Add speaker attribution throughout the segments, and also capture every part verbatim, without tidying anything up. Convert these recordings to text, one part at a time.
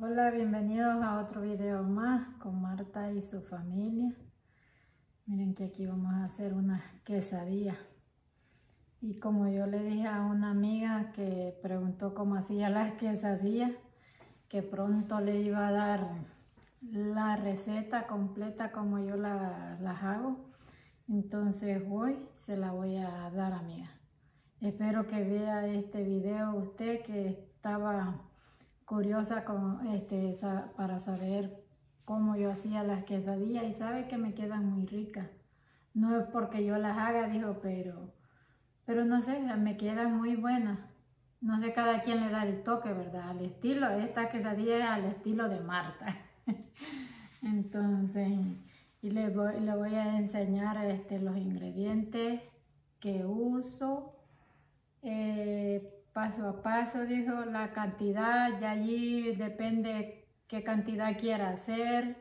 Speaker 1: Hola, bienvenidos a otro video más con Marta y su familia. Miren que aquí vamos a hacer una quesadilla. Y como yo le dije a una amiga que preguntó cómo hacía las quesadillas, que pronto le iba a dar la receta completa como yo la, las hago. Entonces hoy se la voy a dar, amiga. Espero que vea este video usted que estaba curiosa con, este, para saber cómo yo hacía las quesadillas y sabe que me quedan muy ricas. No es porque yo las haga, dijo, pero, pero no sé, me quedan muy buenas. No sé, cada quien le da el toque, ¿verdad? Al estilo, esta quesadilla es al estilo de Marta. Entonces, y le voy, le voy a enseñar este, los ingredientes que uso. Eh, paso a paso, dijo, la cantidad, y allí depende qué cantidad quiera hacer.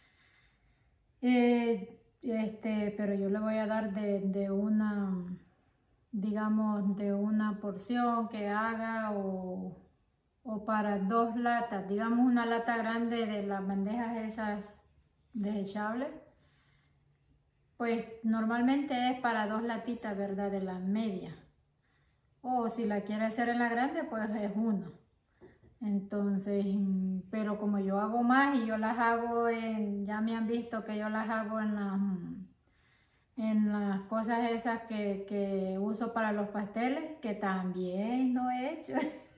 Speaker 1: Eh, este, pero yo le voy a dar de, de una, digamos, de una porción que haga o, o para dos latas, digamos una lata grande de las bandejas esas desechables. Pues normalmente es para dos latitas, ¿verdad? De las medias. O si la quiere hacer en la grande, pues es una. Entonces, pero como yo hago más y yo las hago en, ya me han visto que yo las hago en las, en las cosas esas que, que uso para los pasteles, que también no he hecho.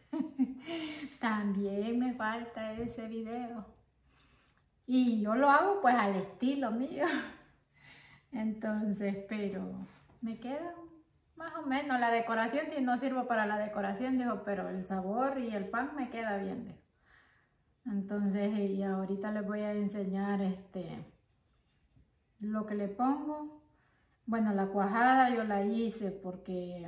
Speaker 1: También me falta ese video. Y yo lo hago pues al estilo mío. Entonces, pero me queda más o menos la decoración, y no sirvo para la decoración, dijo, pero el sabor y el pan me queda bien, dijo. Entonces, y ahorita les voy a enseñar este lo que le pongo. Bueno, la cuajada yo la hice porque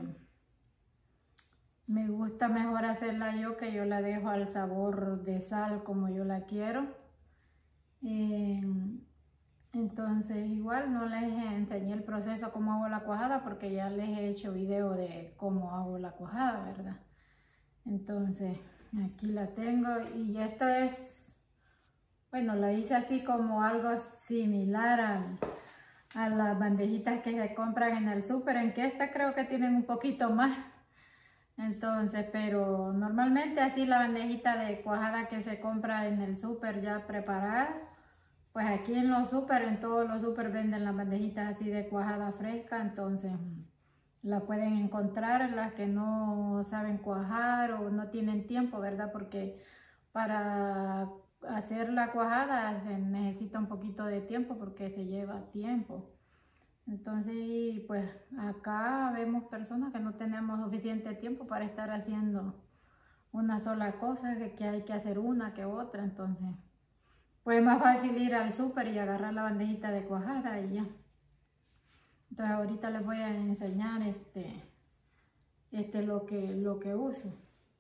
Speaker 1: me gusta mejor hacerla yo, que yo la dejo al sabor de sal como yo la quiero. Eh, Entonces igual no les enseñé el proceso cómo hago la cuajada porque ya les he hecho video de cómo hago la cuajada, ¿verdad? Entonces aquí la tengo y esta es, bueno, la hice así como algo similar a, a las bandejitas que se compran en el súper, en que esta creo que tienen un poquito más. Entonces, pero normalmente así la bandejita de cuajada que se compra en el súper ya preparada. Pues aquí en los súper, en todos los súper venden las bandejitas así de cuajada fresca, entonces la pueden encontrar las que no saben cuajar o no tienen tiempo, ¿verdad? Porque para hacer la cuajada se necesita un poquito de tiempo porque se lleva tiempo. Entonces, pues acá vemos personas que no tenemos suficiente tiempo para estar haciendo una sola cosa, que, que hay que hacer una que otra, entonces pues es más fácil ir al súper y agarrar la bandejita de cuajada y ya. Entonces ahorita les voy a enseñar este, este lo que, lo que uso.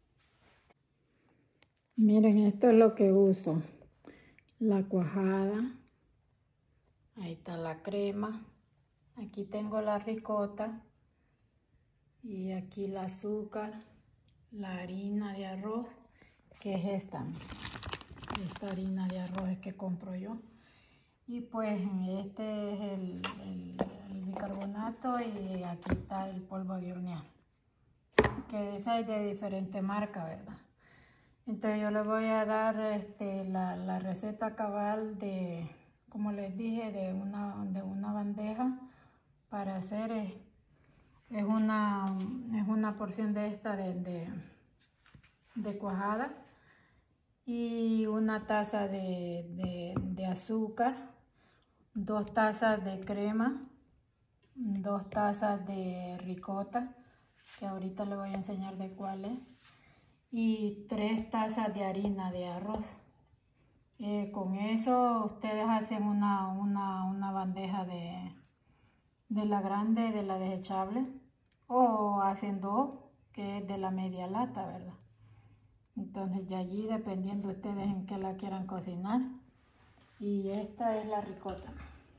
Speaker 1: Miren, esto es lo que uso. La cuajada. Ahí está la crema. Aquí tengo la ricota. Y aquí el azúcar. La harina de arroz, que es esta. Esta harina de arroz es que compro yo. Y pues este es el, el, el bicarbonato y aquí está el polvo de hornear. Que esa es de diferente marca, ¿verdad? Entonces yo les voy a dar este, la, la receta cabal de, como les dije, de una, de una bandeja para hacer, es, es, una, es una porción de esta de, de, de cuajada y una taza de, de, de azúcar, dos tazas de crema, dos tazas de ricota, que ahorita les voy a enseñar de cuál es, y tres tazas de harina de arroz. Eh, con eso ustedes hacen una, una, una bandeja de, de la grande, de la desechable, o hacen dos, que es de la media lata, ¿verdad? Entonces ya allí dependiendo ustedes en qué la quieran cocinar. Y esta es la ricota.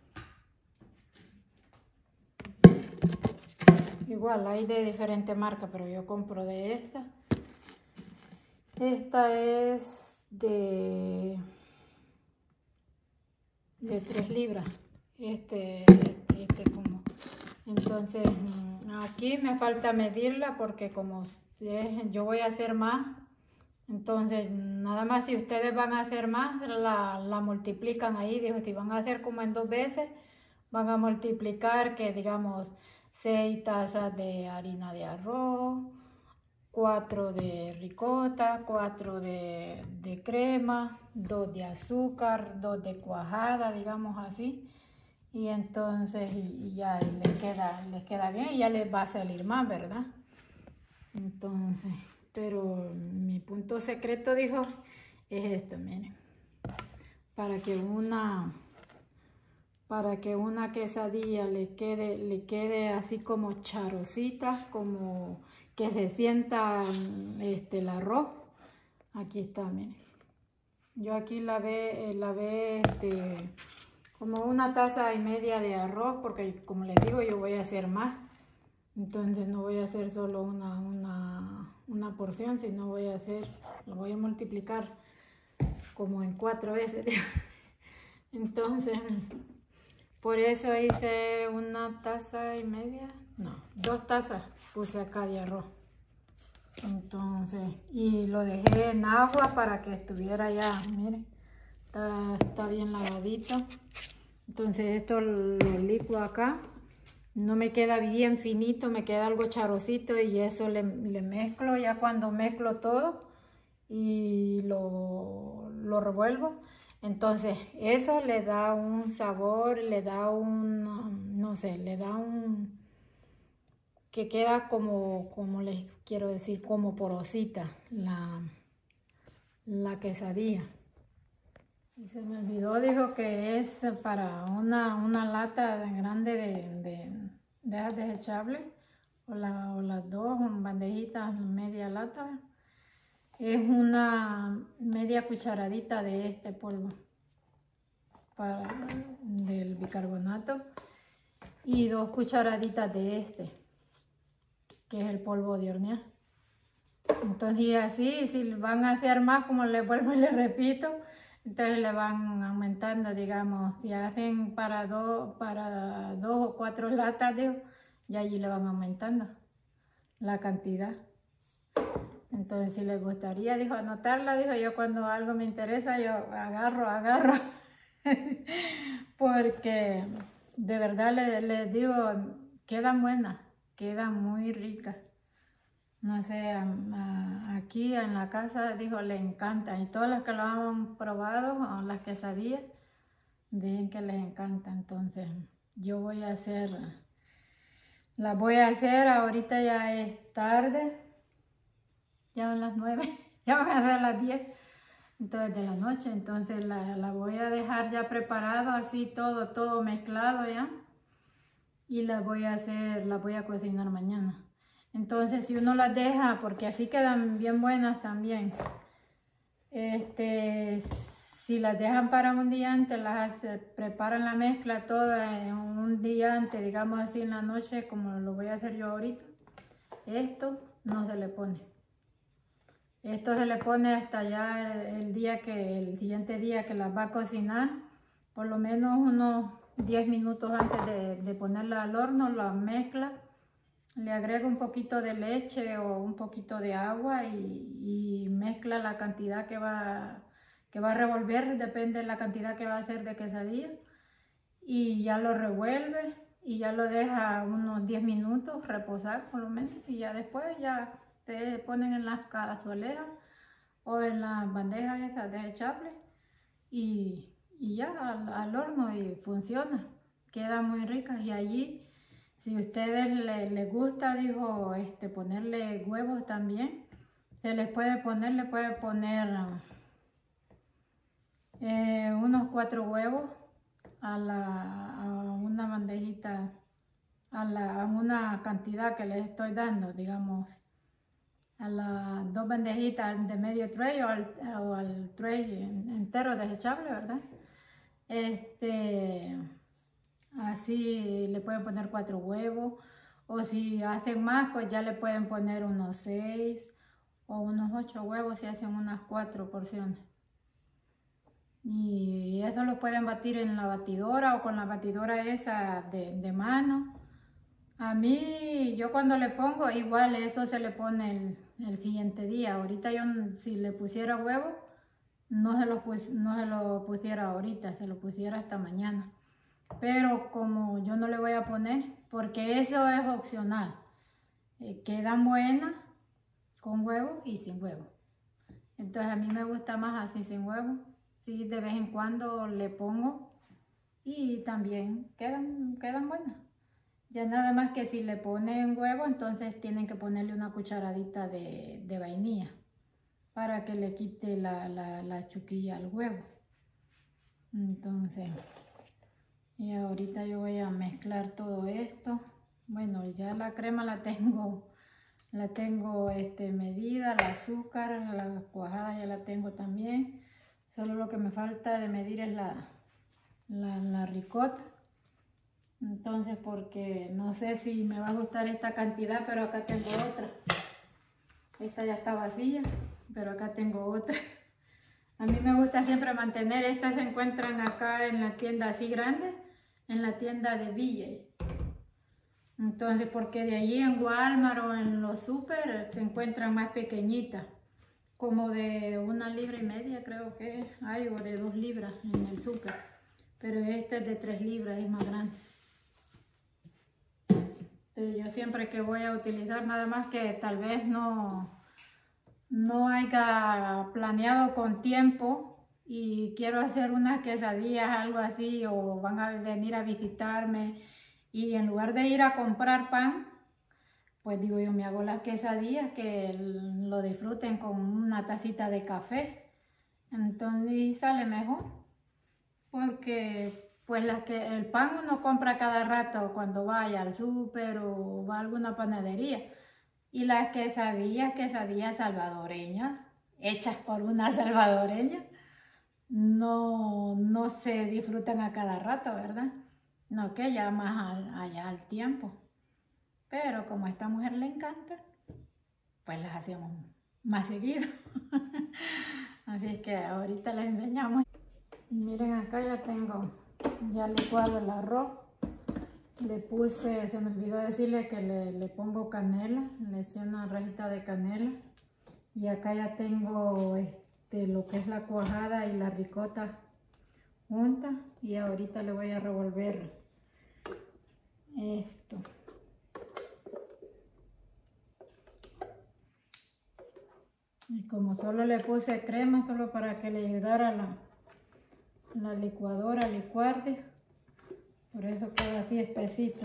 Speaker 1: Igual hay de diferente marca, pero yo compro de esta. Esta es de, de tres libras. Este, este como. Entonces, aquí me falta medirla porque como yo voy a hacer más, entonces nada más si ustedes van a hacer más, la, la multiplican ahí. Dijo, si van a hacer como en dos veces, van a multiplicar que digamos seis tazas de harina de arroz, cuatro de ricota, cuatro de, de crema, dos de azúcar, dos de cuajada, digamos así. Y entonces y, y ya les queda, les queda bien y ya les va a salir más, ¿verdad? Entonces, pero mi punto secreto, dijo, es esto, miren. Para que una, para que una quesadilla le quede, le quede así como charosita, como que se sienta este, el arroz. Aquí está, miren. Yo aquí lavé, lavé este, como una taza y media de arroz, porque como les digo, yo voy a hacer más. Entonces no voy a hacer solo una, una, una porción, sino voy a hacer, lo voy a multiplicar como en cuatro veces. Entonces, por eso hice una taza y media, no, dos tazas puse acá de arroz. Entonces, y lo dejé en agua para que estuviera ya, miren, está, está bien lavadito. Entonces esto lo licuo acá. No me queda bien finito, me queda algo charosito y eso le, le mezclo ya cuando mezclo todo y lo, lo revuelvo. Entonces eso le da un sabor, le da un, no sé, le da un, que queda como, como les quiero decir, como porosita la, la quesadilla. Y se me olvidó, dijo que es para una, una lata grande de, de, de desechable, o, la, o las dos bandejitas, media lata. Es una media cucharadita de este polvo para, del bicarbonato y dos cucharaditas de este, que es el polvo de hornear. Entonces así, si van a hacer más, como les vuelvo y les repito, entonces le van aumentando, digamos, si hacen para dos, para dos o cuatro latas, digo, y allí le van aumentando la cantidad. Entonces si les gustaría, dijo, anotarla, dijo, yo cuando algo me interesa, yo agarro, agarro, porque de verdad les, les digo, quedan buenas, quedan muy ricas. No sé, a, a, aquí en la casa, dijo, le encanta. Y todas las que lo han probado, las quesadillas, dicen que les encanta. Entonces, yo voy a hacer, las voy a hacer, ahorita ya es tarde, ya son las nueve, ya van a ser las diez, entonces de la noche. Entonces, la, la voy a dejar ya preparado, así todo, todo mezclado ya. Y las voy a hacer, las voy a cocinar mañana. Entonces, si uno las deja, porque así quedan bien buenas también, este, si las dejan para un día antes, las hace, preparan la mezcla toda en un día antes, digamos así en la noche, como lo voy a hacer yo ahorita, esto no se le pone. Esto se le pone hasta ya el día que, el siguiente día que las va a cocinar, por lo menos unos diez minutos antes de, de ponerla al horno, la mezcla. Le agrego un poquito de leche o un poquito de agua y, y mezcla la cantidad que va, que va a revolver, depende de la cantidad que va a hacer de quesadilla. Y ya lo revuelve y ya lo deja unos diez minutos reposar por lo menos. Y ya después ya te ponen en las cazuelas o en las bandejas esas desechables y, y ya al, al horno y funciona. Queda muy rica y allí... Si a ustedes les, les gusta, dijo, este, ponerle huevos también, se les puede poner, le puede poner eh, unos cuatro huevos a, la, a una bandejita, a, la, a una cantidad que les estoy dando, digamos, a las dos bandejitas de medio tray o al, o al tray entero desechable, ¿verdad? Este... Así le pueden poner cuatro huevos, o si hacen más, pues ya le pueden poner unos seis o unos ocho huevos si hacen unas cuatro porciones. Y eso lo pueden batir en la batidora o con la batidora esa de, de mano. A mí, yo cuando le pongo, igual eso se le pone el, el siguiente día. Ahorita yo, si le pusiera huevo, no se, lo pus, no se lo pusiera ahorita, se lo pusiera hasta mañana. Pero como yo no le voy a poner, porque eso es opcional. Eh, quedan buenas con huevo y sin huevo. Entonces a mí me gusta más así sin huevo. Sí, de vez en cuando le pongo y también quedan, quedan buenas. Ya nada más que si le ponen huevo, entonces tienen que ponerle una cucharadita de, de vainilla para que le quite la, la, la chuquilla al huevo. Entonces, y ahorita yo voy a mezclar todo esto. Bueno, ya la crema la tengo, la tengo este, medida, el azúcar, la cuajada ya la tengo también. Solo lo que me falta de medir es la, la, la ricota. Entonces, porque no sé si me va a gustar esta cantidad, pero acá tengo otra. Esta ya está vacía, pero acá tengo otra. A mí me gusta siempre mantener, estas se encuentran acá en la tienda así grande, en la tienda de V J. Entonces, porque de allí en Walmart o en los super se encuentran más pequeñitas, como de una libra y media creo que hay, o de dos libras en el super. Pero esta es de tres libras, es más grande. Yo siempre que voy a utilizar, nada más que tal vez no, no haya planeado con tiempo y quiero hacer unas quesadillas, algo así, o van a venir a visitarme y en lugar de ir a comprar pan, pues digo yo me hago las quesadillas que lo disfruten con una tacita de café. Entonces sale mejor porque pues las que el pan uno compra cada rato cuando vaya al súper o va a alguna panadería. Y las quesadillas, quesadillas salvadoreñas, hechas por una salvadoreña, no, no se disfrutan a cada rato, ¿verdad? No, que ya más al, allá al tiempo. Pero como a esta mujer le encanta, pues las hacemos más seguido. Así es que ahorita les enseñamos. Y miren, acá ya tengo ya licuado el arroz. Le puse, se me olvidó decirle que le, le pongo canela, le eché una rajita de canela. Y acá ya tengo este, lo que es la cuajada y la ricota junta. Y ahorita le voy a revolver esto. Y como solo le puse crema, solo para que le ayudara la, la licuadora a licuar, por eso queda así espesito.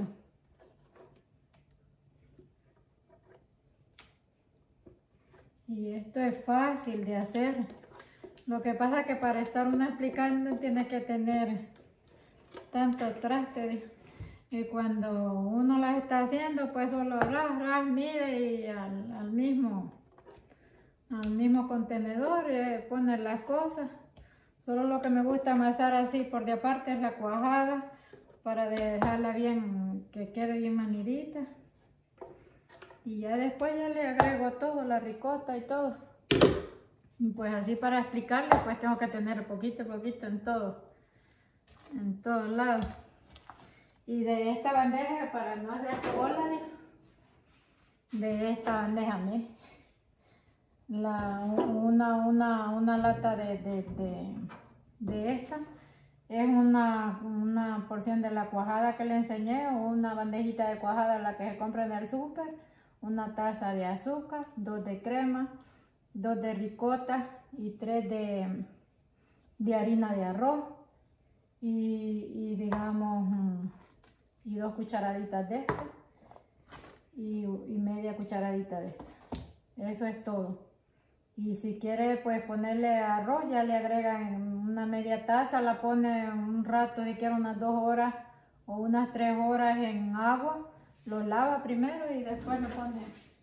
Speaker 1: Y esto es fácil de hacer. Lo que pasa es que para estar uno explicando tiene que tener tanto traste. Y cuando uno las está haciendo, pues solo ras, ras, mide y al, al mismo, al mismo contenedor eh, pone las cosas. Solo lo que me gusta amasar así por de aparte es la cuajada, para dejarla bien, que quede bien manidita. Y ya después ya le agrego todo, la ricota y todo. Y pues así para explicarle, pues tengo que tener poquito a poquito en todo, en todos lados. Y de esta bandeja, para no hacer bolas, de esta bandeja, miren, la, una, una, una lata de, de, de, de esta. Es una, una porción de la cuajada que le enseñé, o una bandejita de cuajada, la que se compra en el súper, una taza de azúcar, dos de crema, dos de ricota y tres de, de harina de arroz y, y digamos y dos cucharaditas de esta y, y media cucharadita de esta. Eso es todo. Y si quiere pues ponerle arroz, ya le agregan una media taza, la pone un rato, si quiere unas dos horas o unas tres horas en agua, lo lava primero y después lo pone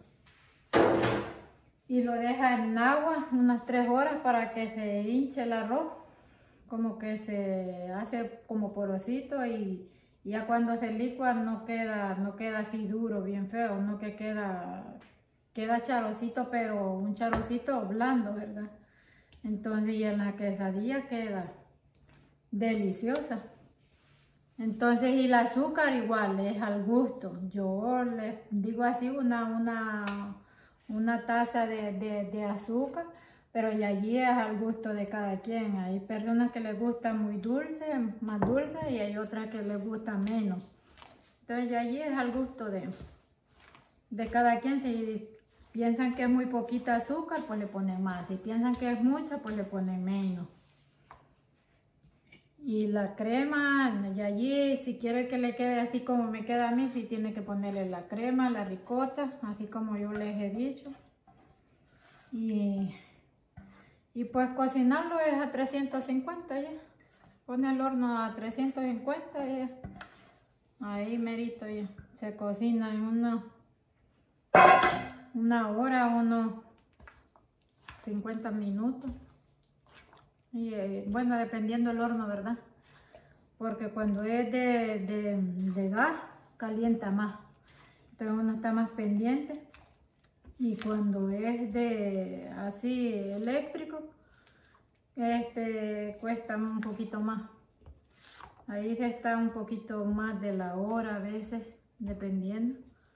Speaker 1: y lo deja en agua unas tres horas para que se hinche el arroz, como que se hace como porosito, y ya cuando se licua no queda, no queda así duro, bien feo, no que queda... Queda charosito, pero un charosito blando, ¿verdad? Entonces, y en la quesadilla queda, deliciosa. Entonces, y el azúcar igual es al gusto. Yo les digo así una, una, una taza de, de, de azúcar, pero y allí es al gusto de cada quien. Hay personas que les gusta muy dulce, más dulce, y hay otras que les gusta menos. Entonces, y allí es al gusto de, de cada quien. Si piensan que es muy poquita azúcar, pues le ponen más. Si piensan que es mucha, pues le ponen menos. Y la crema, y allí si quiere que le quede así como me queda a mí, sí tiene que ponerle la crema, la ricota, así como yo les he dicho. Y, y pues cocinarlo es a trescientos cincuenta ya. Pone el horno a trescientos cincuenta ya. Ahí merito ya. Se cocina en una, una hora, unos cincuenta minutos. Y eh, bueno, dependiendo del horno, ¿verdad? Porque cuando es de, de, de gas, calienta más. Entonces uno está más pendiente. Y cuando es de así eléctrico, este cuesta un poquito más. Ahí se está un poquito más de la hora a veces, dependiendo.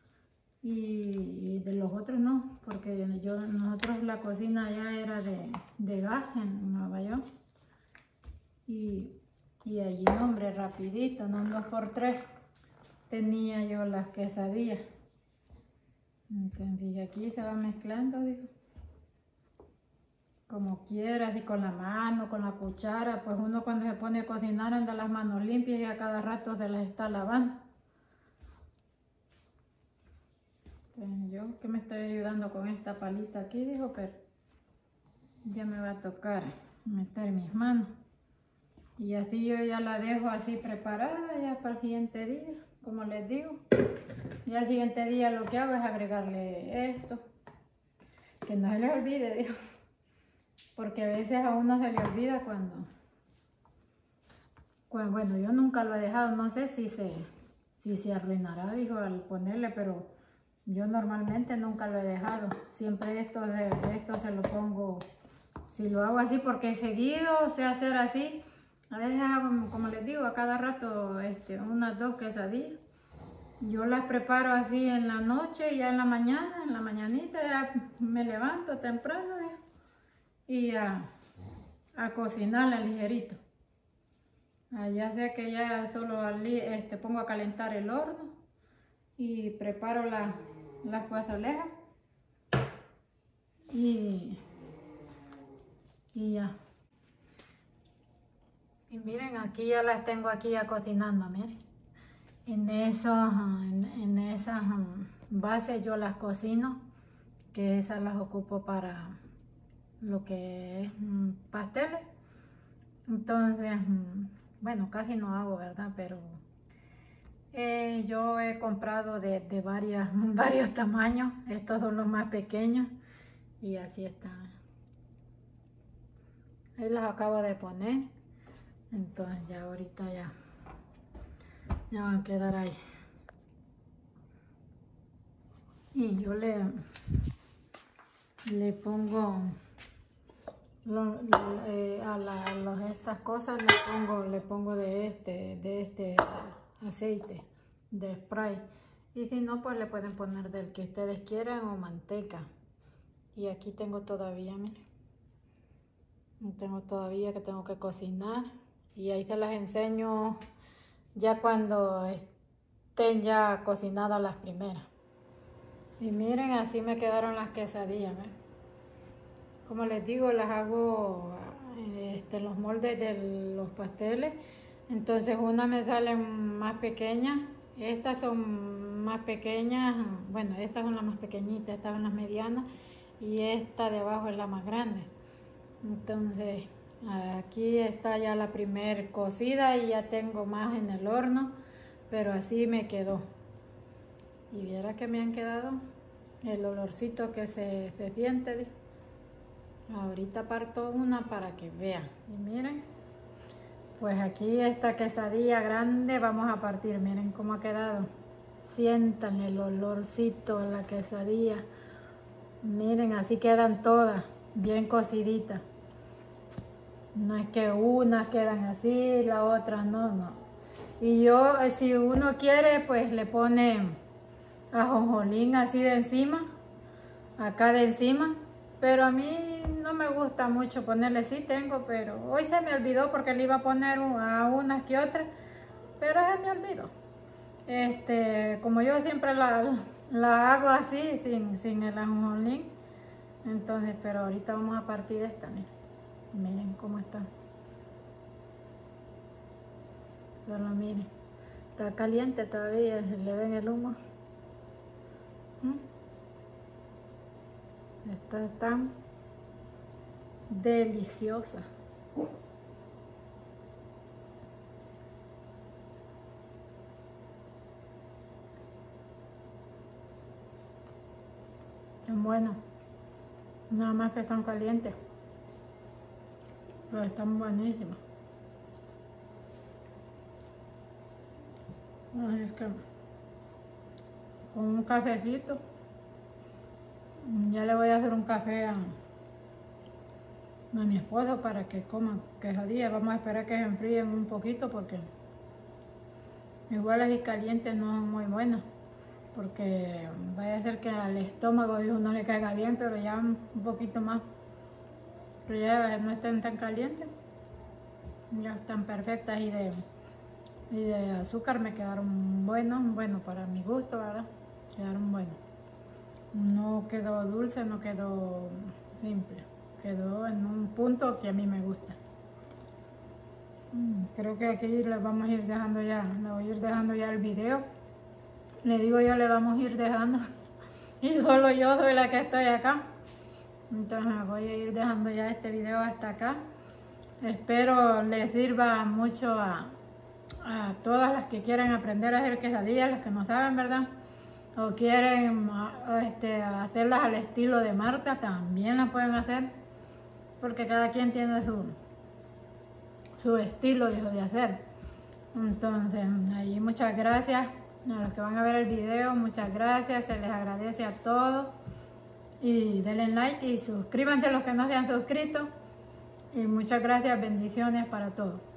Speaker 1: Y de los otros no, porque yo, nosotros la cocina ya era de, de gas en Nueva York. Y, y allí, hombre, rapidito, no dos por tres, tenía yo las quesadillas. Entendí, aquí se va mezclando, digo. Como quieras, y con la mano, con la cuchara, pues uno cuando se pone a cocinar anda las manos limpias y a cada rato se las está lavando. Entonces, yo que me estoy ayudando con esta palita aquí, dijo, pero ya me va a tocar meter mis manos. Y así yo ya la dejo así preparada ya para el siguiente día, como les digo. Ya el siguiente día lo que hago es agregarle esto. Que no se les olvide, digo. Porque a veces a uno se le olvida cuando... cuando bueno, yo nunca lo he dejado, no sé si se, si se arruinará, dijo, al ponerle, pero... yo normalmente nunca lo he dejado. Siempre esto, de, esto se lo pongo, si lo hago así, porque seguido sé hacer así. A veces hago, como les digo, a cada rato este, unas dos quesadillas. Yo las preparo así en la noche y ya en la mañana, en la mañanita ya me levanto temprano ya, y a, a cocinarla ligerito. Ya sé que ya solo este, pongo a calentar el horno y preparo la, las pasolejas y, y ya. Y miren, aquí ya las tengo aquí ya cocinando, miren. En esas, en, en esas bases yo las cocino, que esas las ocupo para lo que es pasteles. Entonces, bueno, casi no hago, ¿verdad? Pero Eh, yo he comprado de, de varias, varios tamaños. Estos son los más pequeños y así están. Ahí las acabo de poner. Entonces ya ahorita ya, ya van a quedar ahí. Y yo le, le pongo lo, lo, eh, a, la, a los, estas cosas le pongo, le pongo de este, de este aceite de spray, y si no pues le pueden poner del que ustedes quieran o manteca. Y aquí tengo todavía, miren, tengo todavía que tengo que cocinar, y ahí se las enseño ya cuando estén ya cocinadas las primeras. Y miren, así me quedaron las quesadillas, ¿ven? Como les digo, las hago este, los moldes de los pasteles. Entonces una me sale más pequeña, estas son más pequeñas, bueno, estas son las más pequeñitas, estas son las medianas, y esta de abajo es la más grande. Entonces aquí está ya la primer cocida y ya tengo más en el horno, pero así me quedó. Y viera que me han quedado, el olorcito que se, se siente. Ahorita parto una para que vean. Y miren, pues aquí esta quesadilla grande vamos a partir. Miren cómo ha quedado. Sientan el olorcito de la quesadilla. Miren, así quedan todas, bien cociditas. No es que unas quedan así, la otra no, no. Y yo, si uno quiere, pues le pone ajonjolín así de encima, acá de encima. Pero a mí no me gusta mucho ponerle, sí tengo, pero hoy se me olvidó porque le iba a poner a unas que otras, pero se me olvidó. Este, como yo siempre la, la hago así, sin, sin el ajonjolín. Entonces, pero ahorita vamos a partir esta, miren. Miren cómo está. Solo miren. Está caliente todavía, le ven el humo. ¿Mm? Está tan deliciosa. Es bueno. Nada más que están calientes. Pero están buenísimas. Ay, es que con un cafecito. Ya le voy a hacer un café a, a mi esposo para que coman quesadillas. Vamos a esperar que se enfríen un poquito porque igual así calientes no son muy buenos. Porque vaya a ser que al estómago dijo no le caiga bien, pero ya un poquito más. Que ya no estén tan calientes. Ya están perfectas y de, y de azúcar me quedaron buenos. Bueno, para mi gusto, ¿verdad? Quedaron buenos. No quedó dulce, no quedó simple. Quedó en un punto que a mí me gusta. Creo que aquí les vamos a ir dejando ya, le voy a ir dejando ya el video. Le digo yo, le vamos a ir dejando. Y solo yo soy la que estoy acá. Entonces voy a ir dejando ya este video hasta acá. Espero les sirva mucho a, a todas las que quieren aprender a hacer quesadillas, las que no saben, ¿verdad? O quieren este, hacerlas al estilo de Marta, también las pueden hacer. Porque cada quien tiene su, su estilo de, de hacer. Entonces, ahí muchas gracias a los que van a ver el video, muchas gracias, se les agradece a todos. Y denle like y suscríbanse a los que no se han suscrito. Y muchas gracias, bendiciones para todos.